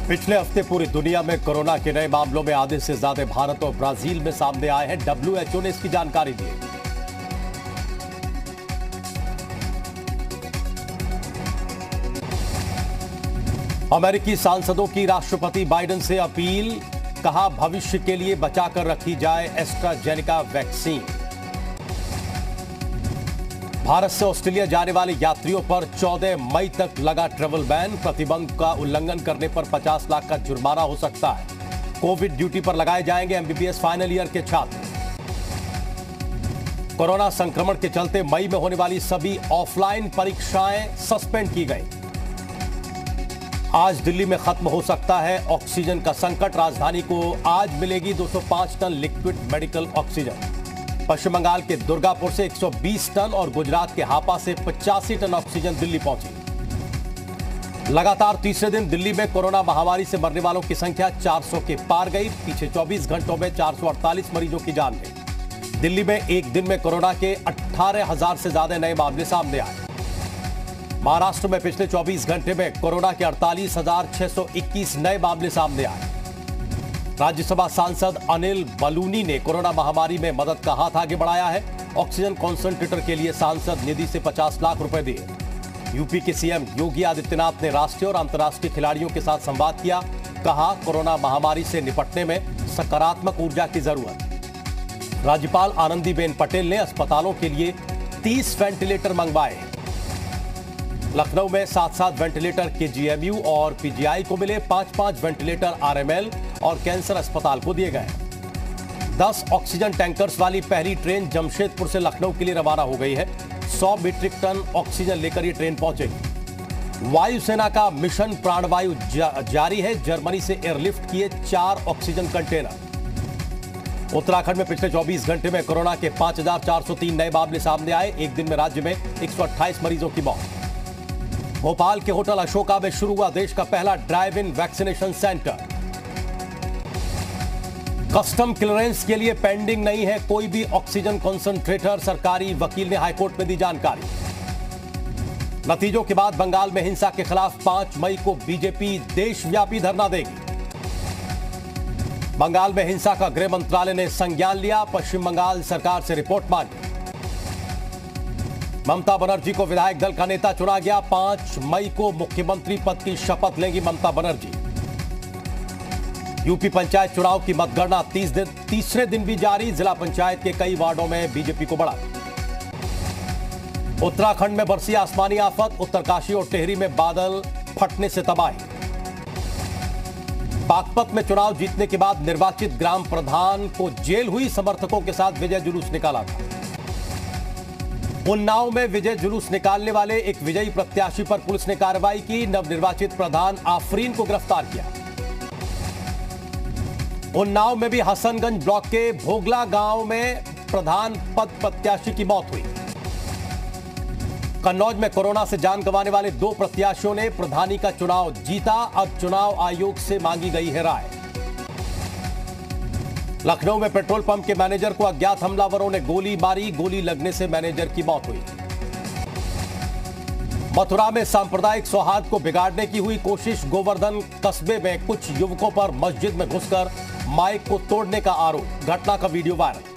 पिछले हफ्ते पूरी दुनिया में कोरोना के नए मामलों में आधे से ज्यादा भारत और ब्राजील में सामने आए हैं। WHO ने इसकी जानकारी दी। अमेरिकी सांसदों की राष्ट्रपति बाइडेन से अपील, कहा भविष्य के लिए बचाकर रखी जाए एस्ट्राजेनेका वैक्सीन। भारत से ऑस्ट्रेलिया जाने वाले यात्रियों पर 14 मई तक लगा ट्रैवल बैन। प्रतिबंध का उल्लंघन करने पर 50 लाख का जुर्माना हो सकता है। कोविड ड्यूटी पर लगाए जाएंगे MBBS फाइनल ईयर के छात्र। कोरोना संक्रमण के चलते मई में होने वाली सभी ऑफलाइन परीक्षाएं सस्पेंड की गई। आज दिल्ली में खत्म हो सकता है ऑक्सीजन का संकट। राजधानी को आज मिलेगी 205 ton liquid medical oxygen. Paschim Bengal के दुर्गापुर से 120 टन और गुजरात के हापा से 85 टन ऑक्सीजन दिल्ली पहुंची। लगातार तीसरे दिन दिल्ली में कोरोना महामारी से मरने वालों की संख्या 400 के पार गई। पीछे 24 घंटों में 448 मरीजों की जान गई। दिल्ली में एक दिन में कोरोना के 18,000 से ज्यादा नए मामले सामने आए। महाराष्ट्र में पिछले 24 घंटे में कोरोना के 48,621 नए मामले सामने आए। राज्यसभा सांसद अनिल बलूनी ने कोरोना महामारी में मदद का हाथ आगे बढ़ाया है। ऑक्सीजन कॉन्सेंट्रेटर के लिए सांसद निधि से 50 लाख रुपए दिए। यूपी के सीएम योगी आदित्यनाथ ने राष्ट्रीय और अंतर्राष्ट्रीय खिलाड़ियों के साथ संवाद किया। कहा कोरोना महामारी से निपटने में सकारात्मक ऊर्जा की जरूरत। राज्यपाल आनंदीबेन पटेल ने अस्पतालों के लिए 30 वेंटिलेटर मंगवाए। लखनऊ में 7-7 वेंटिलेटर KGMU और PGI को मिले। 5-5 वेंटिलेटर RML और कैंसर अस्पताल को दिए गए। 10 ऑक्सीजन टैंकर्स वाली पहली ट्रेन जमशेदपुर से लखनऊ के लिए रवाना हो गई है। 100 मीट्रिक टन ऑक्सीजन लेकर ये ट्रेन पहुंचेगी। वायुसेना का मिशन प्राणवायु जारी है। जर्मनी से एयरलिफ्ट किए 4 ऑक्सीजन कंटेनर। उत्तराखंड में पिछले 24 घंटे में कोरोना के 5,403 नए मामले सामने आए। एक दिन में राज्य में 128 मरीजों की मौत। भोपाल के होटल अशोका में शुरू हुआ देश का पहला drive in vaccination centre. Custom clearance के लिए पेंडिंग नहीं है कोई भी ऑक्सीजन कॉन्सेंट्रेटर। सरकारी वकील ने हाईकोर्ट में दी जानकारी। नतीजों के बाद बंगाल में हिंसा के खिलाफ 5 मई को बीजेपी देशव्यापी धरना देगी। बंगाल में हिंसा का गृह मंत्रालय ने संज्ञान लिया। पश्चिम बंगाल सरकार से रिपोर्ट मांगी। ममता बनर्जी को विधायक दल का नेता चुना गया। 5 मई को मुख्यमंत्री पद की शपथ लेंगी ममता बनर्जी। यूपी पंचायत चुनाव की मतगणना तीसरे दिन भी जारी। जिला पंचायत के कई वार्डों में बीजेपी को बढ़ा। उत्तराखंड में बरसी आसमानी आफत। उत्तरकाशी और टिहरी में बादल फटने से तबाही। बागपत में चुनाव जीतने के बाद निर्वाचित ग्राम प्रधान को जेल हुई। समर्थकों के साथ विजय जुलूस निकाला था। उन्नाव में विजय जुलूस निकालने वाले एक विजयी प्रत्याशी पर पुलिस ने कार्रवाई की। नवनिर्वाचित प्रधान आफरीन को गिरफ्तार किया। उन्नाव में भी हसनगंज ब्लॉक के भोगला गांव में प्रधान पद प्रत्याशी की मौत हुई। कन्नौज में कोरोना से जान गंवाने वाले 2 प्रत्याशियों ने प्रधानी का चुनाव जीता। अब चुनाव आयोग से मांगी गई है राय। लखनऊ में पेट्रोल पंप के मैनेजर को अज्ञात हमलावरों ने गोली मारी। गोली लगने से मैनेजर की मौत हुई। मथुरा में सांप्रदायिक सौहार्द को बिगाड़ने की हुई कोशिश। गोवर्धन कस्बे में कुछ युवकों पर मस्जिद में घुसकर माइक को तोड़ने का आरोप। घटना का वीडियो वायरल।